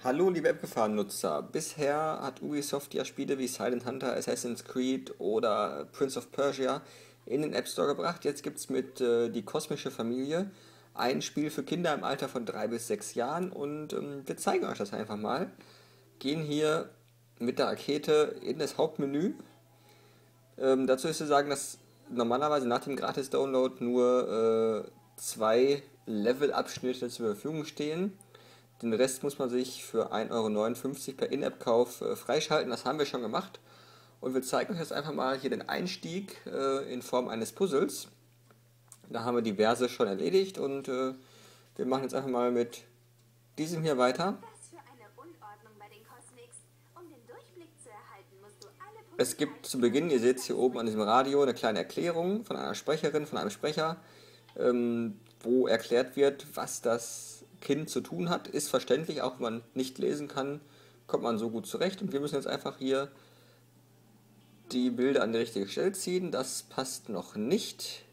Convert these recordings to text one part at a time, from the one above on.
Hallo liebe App-Gefahren-Nutzer. Bisher hat Ubisoft ja Spiele wie Silent Hunter, Assassin's Creed oder Prince of Persia in den App Store gebracht. Jetzt gibt es mit Die kosmische Familie ein Spiel für Kinder im Alter von 3 bis 6 Jahren und wir zeigen euch das einfach mal. Gehen hier mit der Rakete in das Hauptmenü. Dazu ist zu sagen, dass normalerweise nach dem Gratis-Download nur zwei Level-Abschnitte zur Verfügung stehen. Den Rest muss man sich für 1,59 € per In-App-Kauf freischalten. Das haben wir schon gemacht. Und wir zeigen euch jetzt einfach mal hier den Einstieg in Form eines Puzzles. Da haben wir diverse schon erledigt und wir machen jetzt einfach mal mit diesem hier weiter. Was für eine Unordnung bei den Cosmics. Um den Durchblick zu erhalten, musst du alle Es gibt zu Beginn, ihr seht es hier oben an diesem Radio, eine kleine Erklärung von einer Sprecherin, von einem Sprecher, wo erklärt wird, was das Kind zu tun hat. Ist verständlich, auch wenn man nicht lesen kann, kommt man so gut zurecht. Und wir müssen jetzt einfach hier die Bilder an die richtige Stelle ziehen. Das passt noch nicht.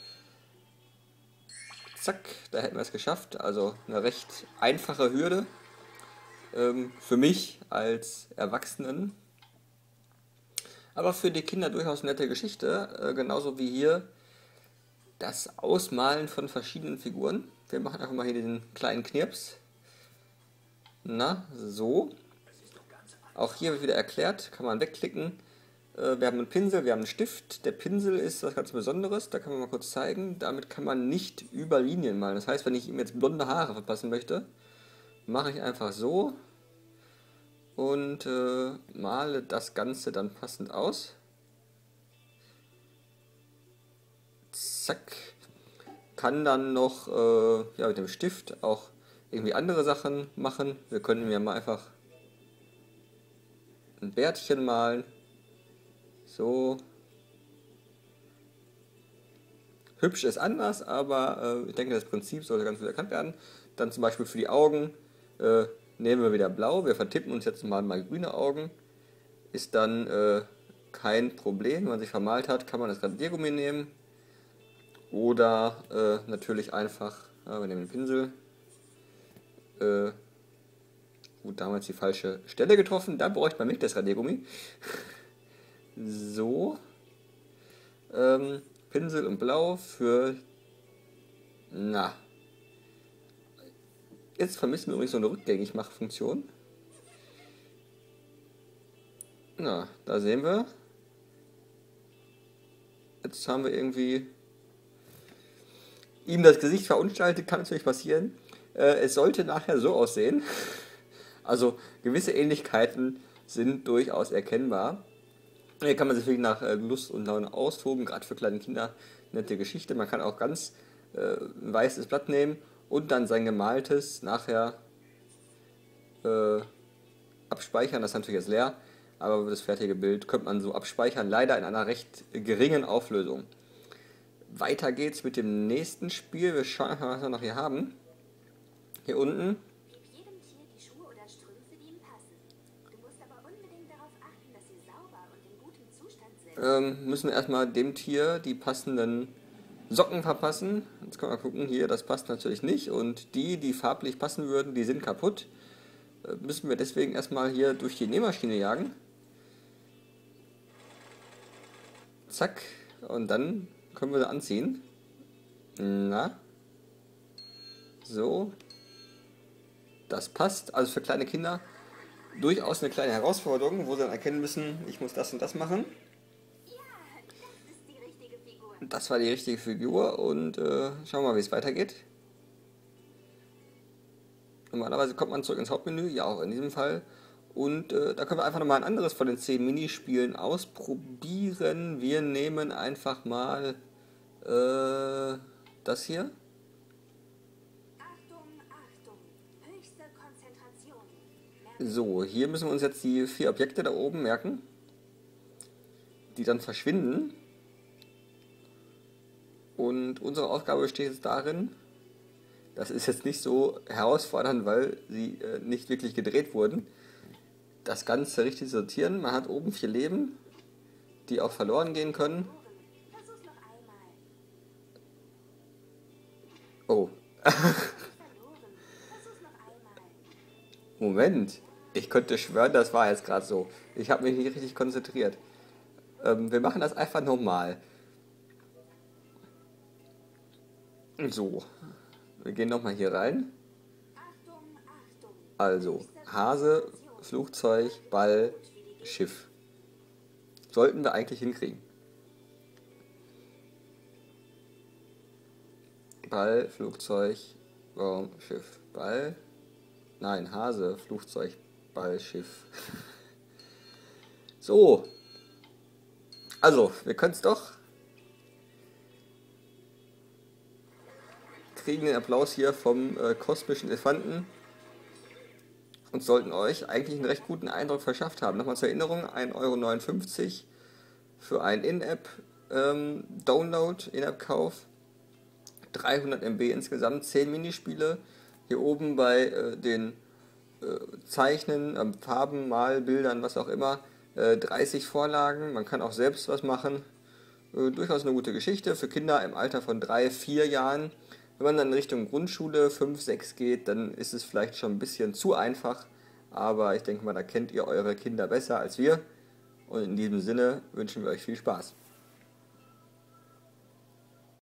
Zack, da hätten wir es geschafft. Also eine recht einfache Hürde für mich als Erwachsenen. Aber für die Kinder durchaus nette Geschichte. Genauso wie hier das Ausmalen von verschiedenen Figuren. Wir machen einfach mal hier den kleinen Knirps. Na, so. Auch hier wird wieder erklärt, kann man wegklicken. Wir haben einen Pinsel, wir haben einen Stift. Der Pinsel ist was ganz Besonderes, da kann man mal kurz zeigen. Damit kann man nicht über Linien malen. Das heißt, wenn ich ihm jetzt blonde Haare verpassen möchte, mache ich einfach so und male das Ganze dann passend aus. Zack. Kann dann noch ja, mit dem Stift auch irgendwie andere Sachen machen. Wir können mir mal einfach ein Bärtchen malen. So. Hübsch ist anders, aber ich denke, das Prinzip sollte ganz gut erkannt werden. Dann zum Beispiel für die Augen nehmen wir wieder blau. Wir vertippen uns jetzt mal grüne Augen. Ist dann kein Problem. Wenn man sich vermalt hat, kann man das Radiergummi nehmen. Oder natürlich einfach, wir nehmen den Pinsel. Gut, damals die falsche Stelle getroffen. Da bräuchte man nicht das Radiergummi. So. Pinsel und Blau für... Na. Jetzt vermissen wir übrigens so eine Rückgängigmachfunktion. Na, da sehen wir. Jetzt haben wir irgendwie ihm das Gesicht verunstaltet, kann natürlich passieren. Es sollte nachher so aussehen. Also gewisse Ähnlichkeiten sind durchaus erkennbar. Hier kann man sich wirklich nach Lust und Laune austoben, gerade für kleine Kinder nette Geschichte. Man kann auch ganz ein weißes Blatt nehmen und dann sein gemaltes nachher abspeichern. Das ist natürlich jetzt leer, aber das fertige Bild könnte man so abspeichern, leider in einer recht geringen Auflösung. Weiter geht's mit dem nächsten Spiel. Wir schauen mal, was wir noch hier haben. Hier unten Gib jedem Tier die Schuhe oder Strümpfe, die ihm passen. Du musst aber unbedingt darauf achten, dass sie sauber und in gutem Zustand sind. müssen wir erstmal dem Tier die passenden Socken verpassen. Jetzt können wir gucken, hier, das passt natürlich nicht. Und die farblich passen würden, die sind kaputt. Müssen wir deswegen erstmal hier durch die Nähmaschine jagen. Zack. Und dann können wir sie anziehen. Na. So. Das passt. Also für kleine Kinder durchaus eine kleine Herausforderung, wo sie dann erkennen müssen, ich muss das und das machen. Ja, das ist die richtige Figur. Das war die richtige Figur und schauen wir mal, wie es weitergeht. Normalerweise kommt man zurück ins Hauptmenü, ja auch in diesem Fall. Und da können wir einfach nochmal ein anderes von den 10 Minispielen ausprobieren. Wir nehmen einfach mal das hier. Achtung, Achtung. Höchste Konzentration. So, hier müssen wir uns jetzt die 4 Objekte da oben merken, die dann verschwinden. Und unsere Aufgabe besteht jetzt darin, das ist jetzt nicht so herausfordernd, weil sie nicht wirklich gedreht wurden, das Ganze richtig sortieren. Man hat oben 4 Leben, die auch verloren gehen können. Versuch's noch einmal. Oh, Verloren. Versuch's noch einmal. Moment, ich könnte schwören, das war jetzt gerade so. Ich habe mich nicht richtig konzentriert. Wir machen das einfach nochmal. So, wir gehen nochmal hier rein. Achtung, Achtung. Also, Hase, Flugzeug, Ball, Schiff. Sollten wir eigentlich hinkriegen. Ball, Flugzeug, Baum, Schiff. Ball. Nein, Hase, Flugzeug, Ball, Schiff. So. Also, wir können es doch. Kriegen den Applaus hier vom kosmischen Elefanten und sollten euch eigentlich einen recht guten Eindruck verschafft haben. Nochmal zur Erinnerung, 1,59 € für einen In-App-Download, In-App-Kauf. 300 MB insgesamt, 10 Minispiele. Hier oben bei den Zeichnen, Farben, Malbildern, was auch immer, 30 Vorlagen. Man kann auch selbst was machen. Durchaus eine gute Geschichte für Kinder im Alter von 3, 4 Jahren. Wenn man dann in Richtung Grundschule 5, 6 geht, dann ist es vielleicht schon ein bisschen zu einfach. Aber ich denke mal, da kennt ihr eure Kinder besser als wir. Und in diesem Sinne wünschen wir euch viel Spaß.